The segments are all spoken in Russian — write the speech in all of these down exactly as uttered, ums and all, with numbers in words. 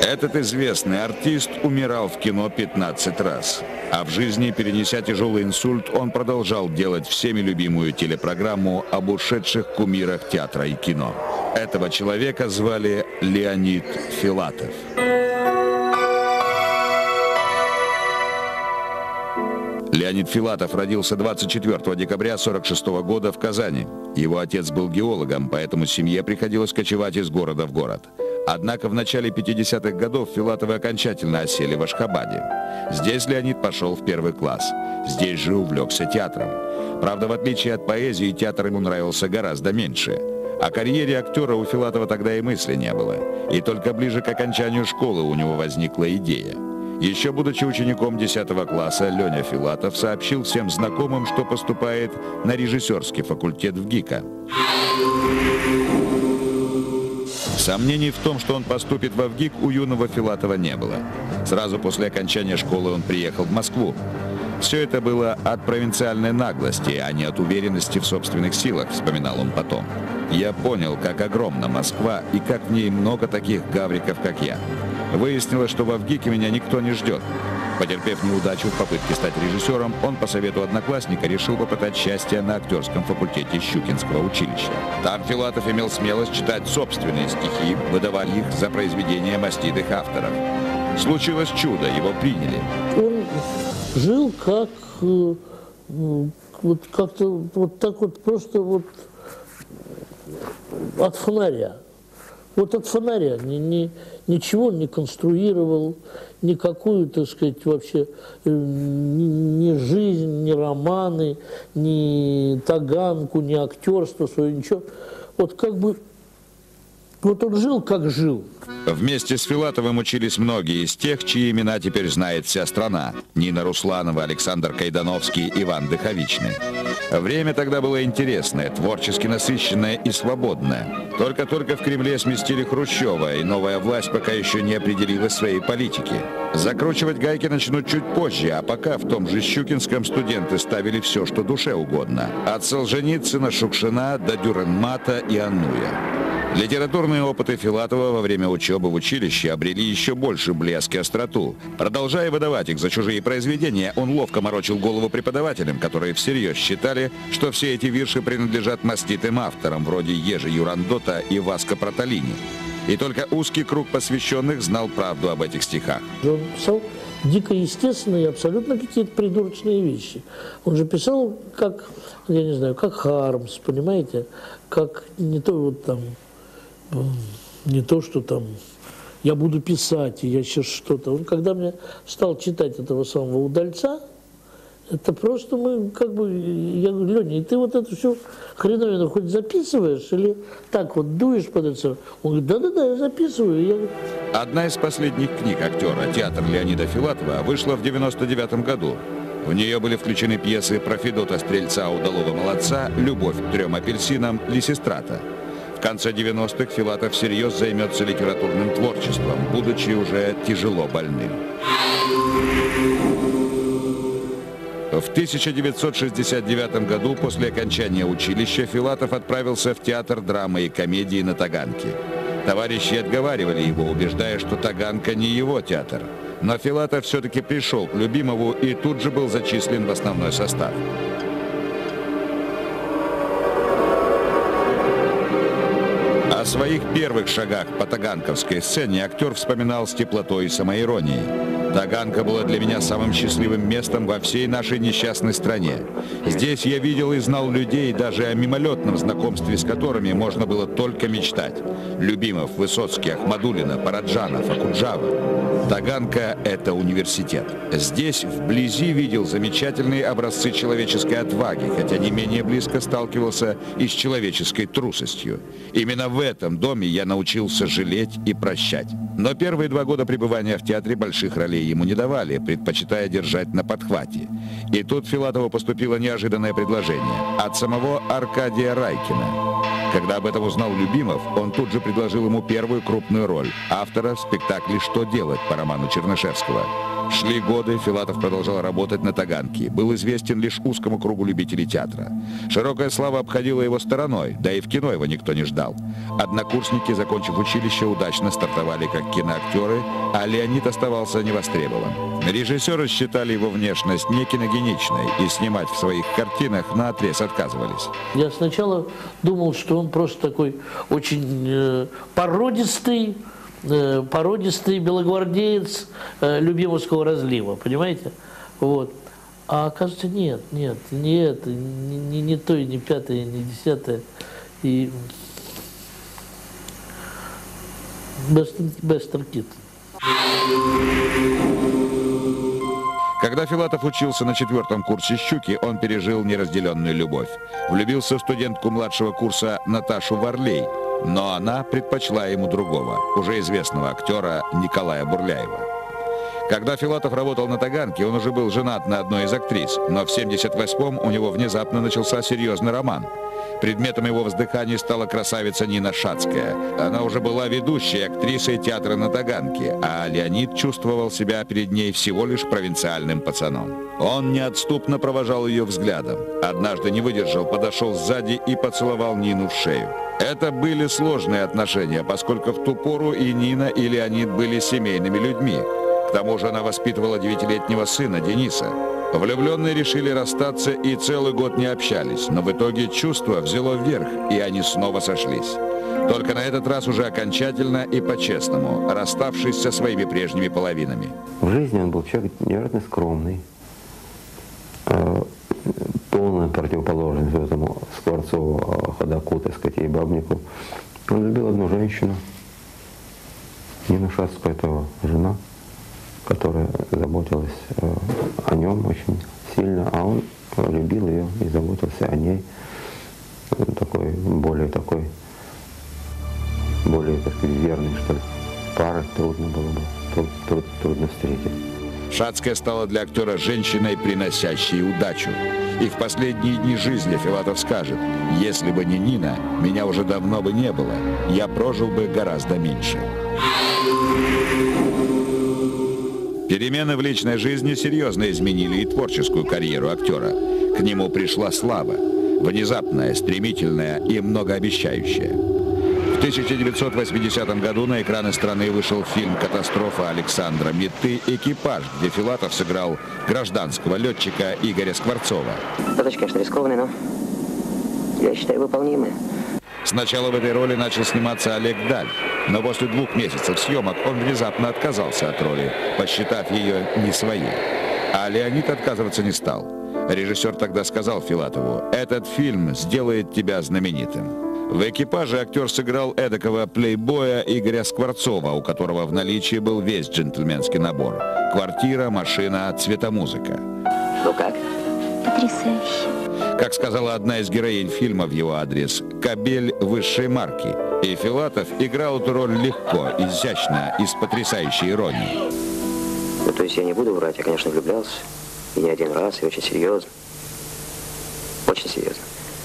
Этот известный артист умирал в кино пятнадцать раз. А в жизни, перенеся тяжелый инсульт, он продолжал делать всеми любимую телепрограмму об ушедших кумирах театра и кино. Этого человека звали Леонид Филатов. Леонид Филатов родился двадцать четвёртого декабря сорок шестого года в Казани. Его отец был геологом, поэтому семье приходилось кочевать из города в город. Однако в начале пятидесятых годов Филатовы окончательно осели в Ашхабаде. Здесь Леонид пошел в первый класс. Здесь же увлекся театром. Правда, в отличие от поэзии, театр ему нравился гораздо меньше. О карьере актера у Филатова тогда и мысли не было. И только ближе к окончанию школы у него возникла идея. Еще будучи учеником десятого класса, Леня Филатов сообщил всем знакомым, что поступает на режиссерский факультет в ГИКа. Сомнений в том, что он поступит во ВГИК, у юного Филатова не было. Сразу после окончания школы он приехал в Москву. Все это было от провинциальной наглости, а не от уверенности в собственных силах, вспоминал он потом. Я понял, как огромна Москва и как в ней много таких гавриков, как я. Выяснилось, что во ВГИКе меня никто не ждет. Потерпев неудачу в попытке стать режиссером, он по совету одноклассника решил попытать счастье на актерском факультете Щукинского училища. Там Филатов имел смелость читать собственные стихи, выдавая их за произведения маститых авторов. Случилось чудо, его приняли. Он жил как вот как-то вот так вот просто вот от фонаря. Вот от фонаря, ни, ни, ничего не конструировал, никакую, так сказать, вообще ни, ни жизнь, ни романы, ни таганку, ни актерство свое, ничего. Вот как бы, вот он жил, как жил. Вместе с Филатовым учились многие из тех, чьи имена теперь знает вся страна. Нина Русланова, Александр Кайдановский, Иван Дыховичный. Время тогда было интересное, творчески насыщенное и свободное. Только-только в Кремле сместили Хрущева, и новая власть пока еще не определила своей политики. Закручивать гайки начнут чуть позже, а пока в том же Щукинском студенты ставили все, что душе угодно. От Солженицына, Шукшина до Дюрренмата и Аннуя. Литературные опыты Филатова во время учебы в училище обрели еще больше блеск и остроту. Продолжая выдавать их за чужие произведения, он ловко морочил голову преподавателям, которые всерьез считали, что все эти вирши принадлежат маститым авторам, вроде Ежи Юрандота и Васко Проталини. И только узкий круг посвященных знал правду об этих стихах. Он писал дико естественные и абсолютно какие-то придурочные вещи. Он же писал, как, я не знаю, как Хармс, понимаете, как не то вот там... Не то, что там я буду писать, и я сейчас что-то. Он когда мне стал читать этого самого Удальца, это просто мы как бы, я говорю, Леня, и ты вот эту всю хреновину хоть записываешь или так вот дуешь под это? Он говорит, да-да-да, я записываю. Я... Одна из последних книг актера «Театр» Леонида Филатова вышла в девяносто девятом году. В нее были включены пьесы про Федота Стрельца, Удалого молодца, «Любовь к трем апельсинам», «Лисистрата». В конце девяностых Филатов всерьез займется литературным творчеством, будучи уже тяжело больным. В тысяча девятьсот шестьдесят девятом году, после окончания училища, Филатов отправился в театр драмы и комедии на Таганке. Товарищи отговаривали его, убеждая, что Таганка не его театр. Но Филатов все-таки пришел к Любимову и тут же был зачислен в основной состав. О своих первых шагах по таганковской сцене актер вспоминал с теплотой и самоиронией. Таганка была для меня самым счастливым местом во всей нашей несчастной стране. Здесь я видел и знал людей, даже о мимолетном знакомстве с которыми можно было только мечтать. Любимов, Высоцкий, Ахмадуллина, Параджанов, Акуджава. Таганка – это университет. Здесь вблизи видел замечательные образцы человеческой отваги, хотя не менее близко сталкивался и с человеческой трусостью. Именно в этом доме я научился жалеть и прощать. Но первые два года пребывания в театре больших ролей ему не давали, предпочитая держать на подхвате. И тут Филатову поступило неожиданное предложение от самого Аркадия Райкина. Когда об этом узнал Любимов, он тут же предложил ему первую крупную роль – автора в спектакле «Что делать» по роману Чернышевского. Шли годы, Филатов продолжал работать на Таганке, был известен лишь узкому кругу любителей театра. Широкая слава обходила его стороной, да и в кино его никто не ждал. Однокурсники, закончив училище, удачно стартовали как киноактеры, а Леонид оставался невостребован. Режиссеры считали его внешность не киногеничной и снимать в своих картинах наотрез отказывались. Я сначала думал, что он просто такой очень э, породистый, э, породистый белогвардеец э, Любимовского разлива, понимаете? Вот. А оказывается, нет, нет, не это, не, не, не то, и не пятое, не десятое. И Бестер Кит. Когда Филатов учился на четвертом курсе «Щуки», он пережил неразделенную любовь. Влюбился в студентку младшего курса Наташу Варлей, но она предпочла ему другого, уже известного актера Николая Бурляева. Когда Филатов работал на Таганке, он уже был женат на одной из актрис, но в семьдесят восьмом у него внезапно начался серьезный роман. Предметом его воздыхания стала красавица Нина Шацкая. Она уже была ведущей актрисой театра на Таганке, а Леонид чувствовал себя перед ней всего лишь провинциальным пацаном. Он неотступно провожал ее взглядом. Однажды не выдержал, подошел сзади и поцеловал Нину в шею. Это были сложные отношения, поскольку в ту пору и Нина, и Леонид были семейными людьми. К тому же она воспитывала девятилетнего сына Дениса. Влюбленные решили расстаться и целый год не общались, но в итоге чувство взяло вверх, и они снова сошлись. Только на этот раз уже окончательно и по-честному, расставшись со своими прежними половинами. В жизни он был человек невероятно скромный, полная противоположность этому Скворцову, ходаку, так сказать, и бабнику. Он любил одну женщину, Нину Шацкую, это жена, которая заботилась э, о нем очень сильно, а он любил ее и заботился о ней. Такой, более такой, более, так сказать, верный, что ли, пары трудно было бы, труд, труд, трудно встретить. Шацкая стала для актера женщиной, приносящей удачу. И в последние дни жизни Филатов скажет: «Если бы не Нина, меня уже давно бы не было, я прожил бы гораздо меньше». Перемены в личной жизни серьезно изменили и творческую карьеру актера. К нему пришла слава, внезапная, стремительная и многообещающая. В тысяча девятьсот восьмидесятом году на экраны страны вышел фильм «Катастрофа» Александра Митты «Экипаж», где Филатов сыграл гражданского летчика Игоря Скворцова. Задача, конечно, рискованная, но я считаю выполнимая. Сначала в этой роли начал сниматься Олег Даль, но после двух месяцев съемок он внезапно отказался от роли, посчитав ее не своей. А Леонид отказываться не стал. Режиссер тогда сказал Филатову: «Этот фильм сделает тебя знаменитым». В «Экипаже» актер сыграл эдакого плейбоя Игоря Скворцова, у которого в наличии был весь джентльменский набор: квартира, машина, цветомузыка. Ну как? Потрясающе. Как сказала одна из героинь фильма в его адрес, кобель высшей марки. И Филатов играл эту роль легко, изящно и с потрясающей иронией. Ну, то есть я не буду врать, я, конечно, влюблялся. И не один раз, и очень серьезно. Очень серьезно.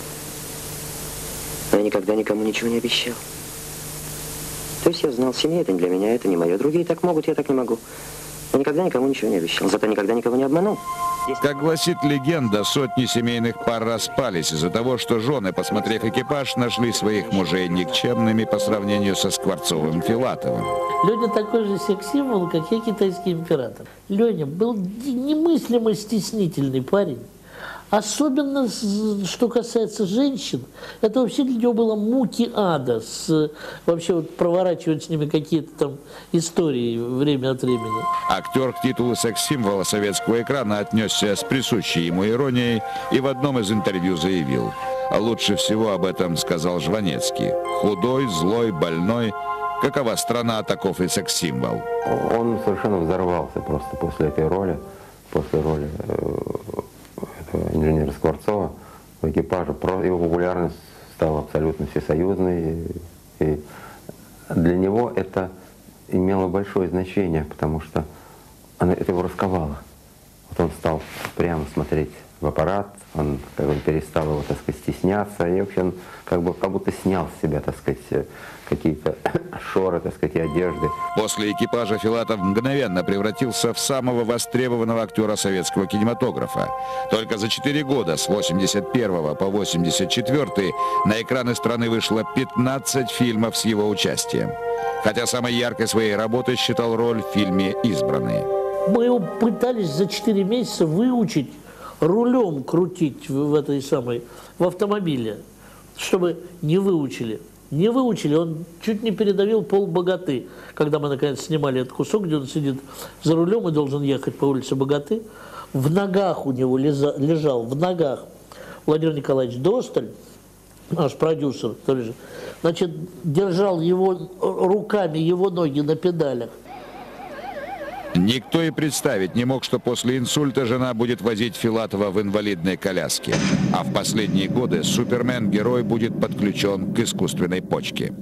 Но я никогда никому ничего не обещал. То есть я знал, семья это не для меня, это не мое. Другие так могут, я так не могу. Я никогда никому ничего не обещал, зато никогда никого не обманул. Как гласит легенда, сотни семейных пар распались из-за того, что жены, посмотрев «Экипаж», нашли своих мужей никчемными по сравнению со Скворцовым Филатовым. Леня такой же секс-символ, как я китайский император. Леня был немыслимо стеснительный парень. Особенно, что касается женщин, это вообще для него было муки ада, с, вообще вот проворачивать с ними какие-то там истории время от времени. Актер к титулу секс-символа советского экрана отнесся с присущей ему иронией и в одном из интервью заявил: «Лучше всего об этом сказал Жванецкий. Худой, злой, больной. Какова страна, таков и секс-символ». Он совершенно взорвался просто после этой роли, после роли инженера Скворцова в «Экипаже». Его популярность стала абсолютно всесоюзной, и для него это имело большое значение, потому что она, это его расковало. Вот он стал прямо смотреть в аппарат, он как бы перестал его, так сказать, стесняться, и вообще он как бы как будто снял с себя, так сказать, какие-то шоры, так сказать, и одежды. После экипажа Филатов мгновенно превратился в самого востребованного актера советского кинематографа. Только за четыре года, с восемьдесят первого по восемьдесят четвёртый, на экраны страны вышло пятнадцать фильмов с его участием. Хотя самой яркой своей работой считал роль в фильме «Избранные». Мы его пытались за четыре месяца выучить рулем крутить в, в этой самой, в автомобиле, чтобы не выучили. Не выучили, он чуть не передавил полбогаты, когда мы наконец снимали этот кусок, где он сидит за рулем и должен ехать по улице Богаты. В ногах у него лежа, лежал, в ногах Владимир Николаевич Досталь, наш продюсер, который, значит, держал его руками, его ноги на педалях. Никто и представить не мог, что после инсульта жена будет возить Филатова в инвалидной коляске. А в последние годы супермен-герой будет подключен к искусственной почке.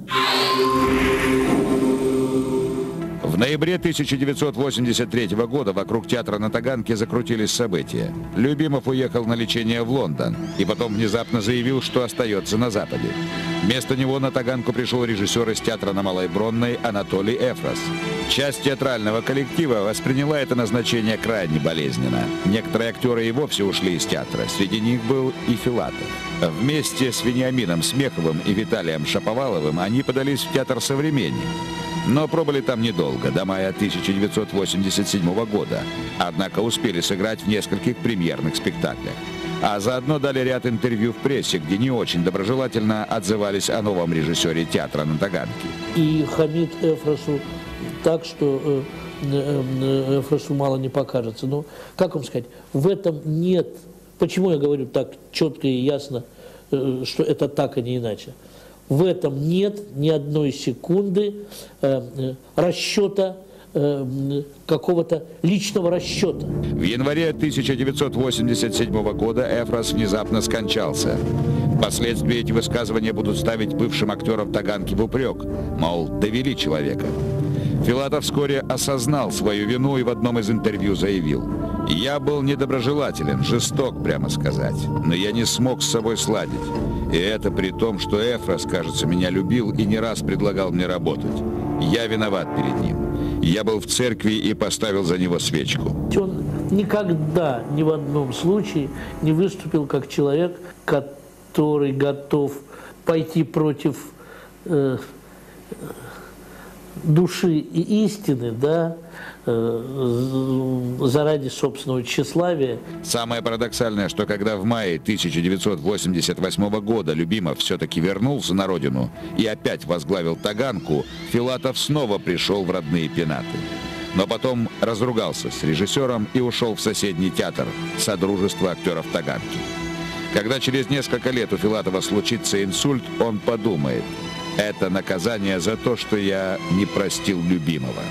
В ноябре тысяча девятьсот восемьдесят третьего года вокруг театра на Таганке закрутились события. Любимов уехал на лечение в Лондон и потом внезапно заявил, что остается на Западе. Вместо него на Таганку пришел режиссер из театра на Малой Бронной Анатолий Эфрос. Часть театрального коллектива восприняла это назначение крайне болезненно. Некоторые актеры и вовсе ушли из театра. Среди них был и Филатов. Вместе с Вениамином Смеховым и Виталием Шаповаловым они подались в театр «Современник». Но пробыли там недолго, до мая тысяча девятьсот восемьдесят седьмого года. Однако успели сыграть в нескольких премьерных спектаклях. А заодно дали ряд интервью в прессе, где не очень доброжелательно отзывались о новом режиссере театра на Таганке. И хамит Эфросу так, что Эфросу мало не покажется. Но, как вам сказать, в этом нет... Почему я говорю так четко и ясно, что это так, а не иначе? В этом нет ни одной секунды э, расчета, э, какого-то личного расчета. В январе тысяча девятьсот восемьдесят седьмого года Эфрос внезапно скончался. Впоследствии эти высказывания будут ставить бывшим актерам Таганки в упрек, мол, довели человека. Филатов вскоре осознал свою вину и в одном из интервью заявил: «Я был недоброжелателен, жесток, прямо сказать, но я не смог с собой сладить. И это при том, что Эфрос, кажется, меня любил и не раз предлагал мне работать. Я виноват перед ним. Я был в церкви и поставил за него свечку». Он никогда ни в одном случае не выступил как человек, который готов пойти против э, души и истины, да, заради собственного тщеславия. Самое парадоксальное, что когда в мае тысяча девятьсот восемьдесят восьмого года Любимов все-таки вернулся на родину и опять возглавил Таганку, Филатов снова пришел в родные пенаты. Но потом разругался с режиссером и ушел в соседний театр Содружество актеров Таганки. Когда через несколько лет у Филатова случится инсульт, он подумает: это наказание за то, что я не простил любимого.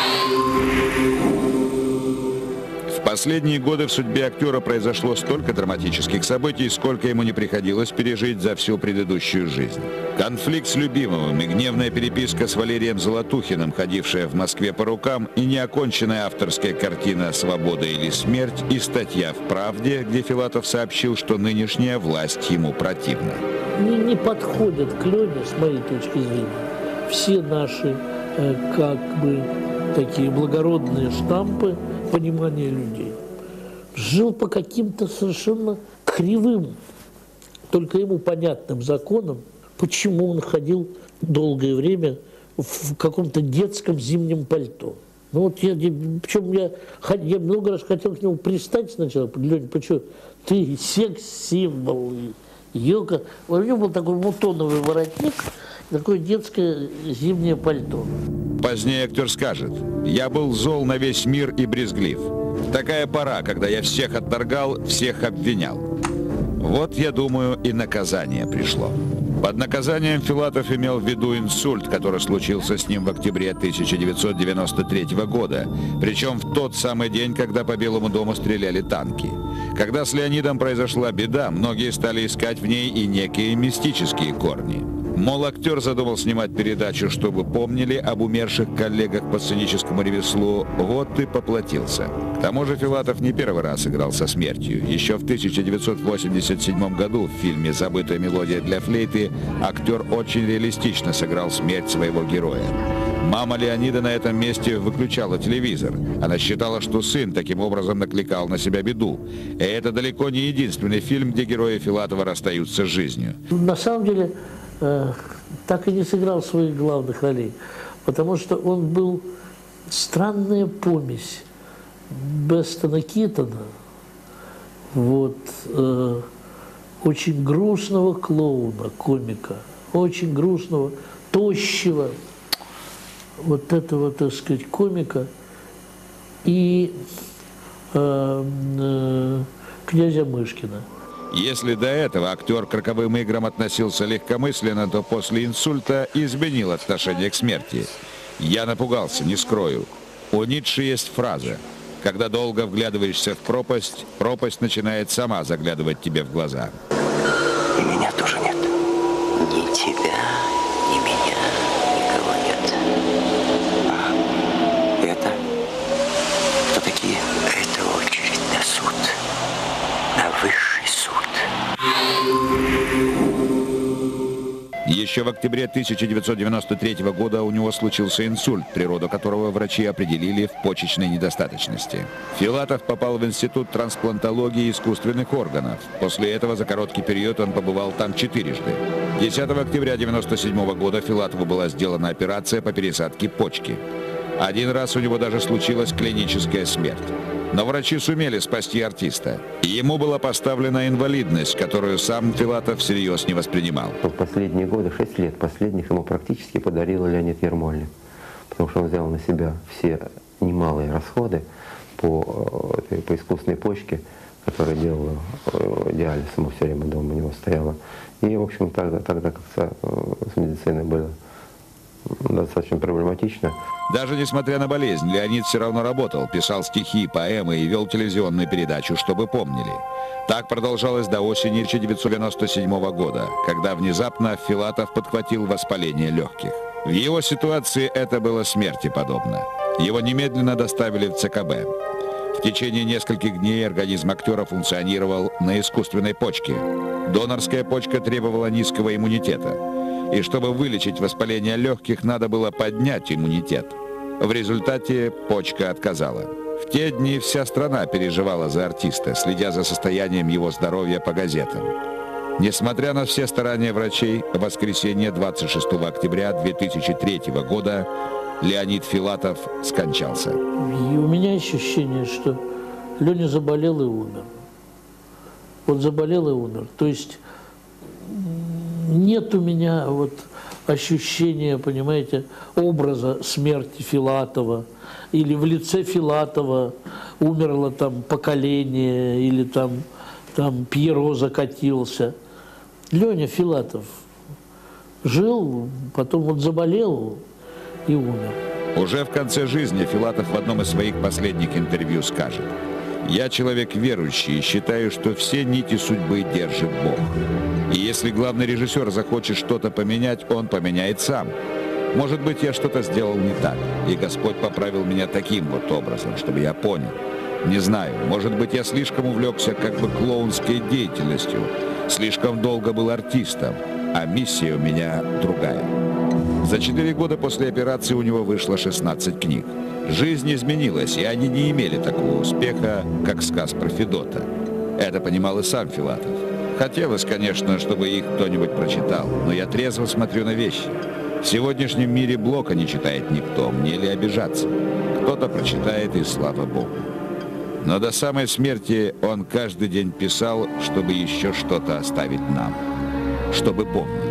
В последние годы в судьбе актера произошло столько драматических событий, сколько ему не приходилось пережить за всю предыдущую жизнь. Конфликт с Любимовым и гневная переписка с Валерием Золотухиным, ходившая в Москве по рукам, и неоконченная авторская картина «Свобода или смерть» и статья в «Правде», где Филатов сообщил, что нынешняя власть ему противна. Не, не подходят к Лене, с моей точки зрения, все наши э, как бы такие благородные штампы понимания людей. Жил по каким-то совершенно кривым, только ему понятным законам, почему он ходил долгое время в каком-то детском зимнем пальто. Ну вот я, причем я, я много раз хотел к нему пристать сначала: Леня, почему ты секс-символ, елка. У него был такой мутоновый воротник, такое детское зимнее пальто. Позднее актер скажет: «Я был зол на весь мир и брезглив. Такая пора, когда я всех отторгал, всех обвинял. Вот, я думаю, и наказание пришло». Под наказанием Филатов имел в виду инсульт, который случился с ним в октябре тысяча девятьсот девяносто третьего года, причем в тот самый день, когда по Белому дому стреляли танки. Когда с Леонидом произошла беда, многие стали искать в ней и некие мистические корни. Мол, актер задумал снимать передачу, чтобы помнили об умерших коллегах по сценическому ремеслу. Вот и поплатился. К тому же Филатов не первый раз играл со смертью. Еще в тысяча девятьсот восемьдесят седьмом году в фильме «Забытая мелодия для флейты» актер очень реалистично сыграл смерть своего героя. Мама Леонида на этом месте выключала телевизор. Она считала, что сын таким образом накликал на себя беду. И это далеко не единственный фильм, где герои Филатова расстаются с жизнью. На самом деле, э, так и не сыграл своих главных ролей, потому что он был странная помесь Бестона Китона, вот, э, очень грустного клоуна, комика, очень грустного, тощего, вот этого, так сказать, комика и э, э, князя Мышкина. Если до этого актер к роковым играм относился легкомысленно, то после инсульта изменил отношение к смерти. «Я напугался, не скрою. У Ницше есть фраза: когда долго вглядываешься в пропасть, пропасть начинает сама заглядывать тебе в глаза». И меня тоже нет. Ни тебя, ни меня, никого нет. А это? Кто такие? Это очередь на суд. На высший суд. Еще в октябре тысяча девятьсот девяносто третьего года у него случился инсульт, природу которого врачи определили в почечной недостаточности. Филатов попал в Институт трансплантологии искусственных органов. После этого за короткий период он побывал там четырежды. десятого октября девяносто седьмого года Филатову была сделана операция по пересадке почки. Один раз у него даже случилась клиническая смерть. Но врачи сумели спасти артиста. Ему была поставлена инвалидность, которую сам Филатов всерьез не воспринимал. В последние годы, шесть лет последних, ему практически подарил Леонид Ермольник. Потому что он взял на себя все немалые расходы по, по искусственной почке, которая делала диализ, ему все время дома у него стояла. И, в общем, тогда, тогда как-то с медициной было достаточно проблематично. Даже несмотря на болезнь, Леонид все равно работал, писал стихи, поэмы и вел телевизионную передачу «Чтобы помнили». Так продолжалось до осени тысяча девятьсот девяносто седьмого года, когда внезапно Филатов подхватил воспаление легких. В его ситуации это было смерти подобно. Его немедленно доставили в ЦКБ. В течение нескольких дней организм актера функционировал на искусственной почке. Донорская почка требовала низкого иммунитета. И чтобы вылечить воспаление легких, надо было поднять иммунитет. В результате почка отказала. В те дни вся страна переживала за артиста, следя за состоянием его здоровья по газетам. Несмотря на все старания врачей, в воскресенье двадцать шестого октября две тысячи третьего года Леонид Филатов скончался. И у меня ощущение, что Леня заболел и умер. Вот заболел и умер. То есть нет у меня вот ощущения, понимаете, образа смерти Филатова, или в лице Филатова умерло там поколение, или там, там Пьеро закатился. Леня Филатов жил, потом вот заболел и умер. Уже в конце жизни Филатов в одном из своих последних интервью скажет: «Я человек верующий и считаю, что все нити судьбы держит Бог. И если главный режиссер захочет что-то поменять, он поменяет сам. Может быть, я что-то сделал не так, и Господь поправил меня таким вот образом, чтобы я понял. Не знаю, может быть, я слишком увлекся как бы клоунской деятельностью, слишком долго был артистом, а миссия у меня другая». За четыре года после операции у него вышло шестнадцать книг. Жизнь изменилась, и они не имели такого успеха, как сказ про Федота. Это понимал и сам Филатов. Хотелось, конечно, чтобы их кто-нибудь прочитал, но я трезво смотрю на вещи. В сегодняшнем мире Блока не читает никто, мне ли обижаться? Кто-то прочитает, и слава Богу. Но до самой смерти он каждый день писал, чтобы еще что-то оставить нам, чтобы помнить.